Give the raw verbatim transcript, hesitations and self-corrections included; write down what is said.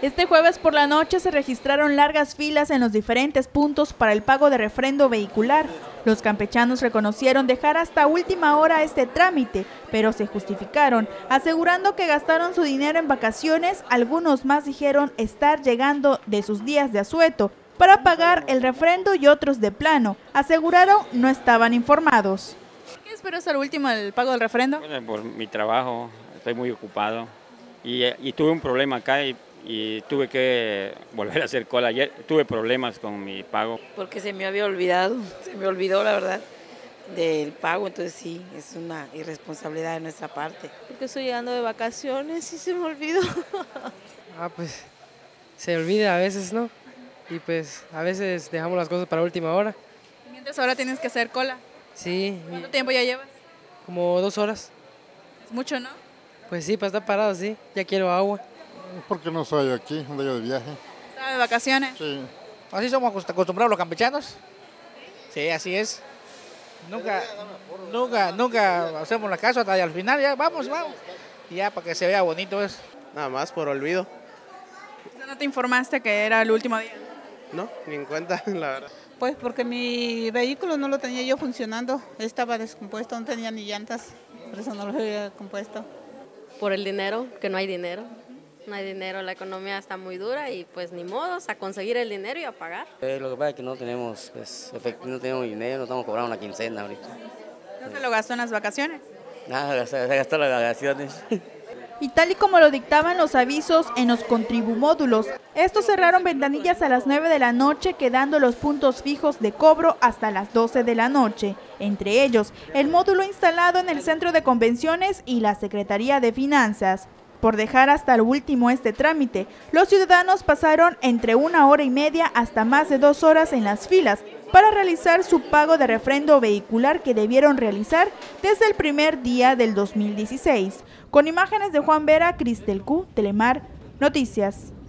Este jueves por la noche se registraron largas filas en los diferentes puntos para el pago de refrendo vehicular. Los campechanos reconocieron dejar hasta última hora este trámite, pero se justificaron, asegurando que gastaron su dinero en vacaciones. Algunos más dijeron estar llegando de sus días de asueto para pagar el refrendo y otros de plano. Aseguraron no estaban informados. ¿Qué espero hasta el último el pago del refrendo? Bueno, por mi trabajo, estoy muy ocupado y, y tuve un problema acá y, y tuve que volver a hacer cola. Ayer tuve problemas con mi pago. Porque se me había olvidado, se me olvidó la verdad del pago, entonces sí, es una irresponsabilidad de nuestra parte. Porque estoy llegando de vacaciones y se me olvidó. Ah, pues se olvida a veces, ¿no? Y pues a veces dejamos las cosas para última hora. Mientras ahora tienes que hacer cola. Sí. ¿Cuánto tiempo ya llevas? Como dos horas. Es mucho, ¿no? Pues sí, para estar parado, sí. Ya quiero agua. Porque no soy aquí, ando yo de viaje. ¿Estaba de vacaciones? Sí. Así somos acostumbrados los campechanos. Sí, así es. Nunca, nunca, nunca hacemos la caso hasta al final, ya vamos, vamos. Y ya para que se vea bonito es. Nada más por olvido. ¿No te informaste que era el último día? No, ni en cuenta, la verdad. Pues porque mi vehículo no lo tenía yo funcionando, estaba descompuesto, no tenía ni llantas, por eso no lo había compuesto. Por el dinero, que no hay dinero. No hay dinero, la economía está muy dura y pues ni modos a conseguir el dinero y a pagar. Eh, lo que pasa es que no tenemos, pues, efectivo, no tenemos dinero, no estamos cobrando una quincena ahorita. ¿No se lo gastó en las vacaciones? Nada, se gastó las vacaciones. Y tal y como lo dictaban los avisos en los contribumódulos, estos cerraron ventanillas a las nueve de la noche, quedando los puntos fijos de cobro hasta las doce de la noche. Entre ellos, el módulo instalado en el Centro de Convenciones y la Secretaría de Finanzas. Por dejar hasta el último este trámite, los ciudadanos pasaron entre una hora y media hasta más de dos horas en las filas para realizar su pago de refrendo vehicular que debieron realizar desde el primer día del dos mil dieciséis. Con imágenes de Juan Vera, Cristel Q, Telemar Noticias.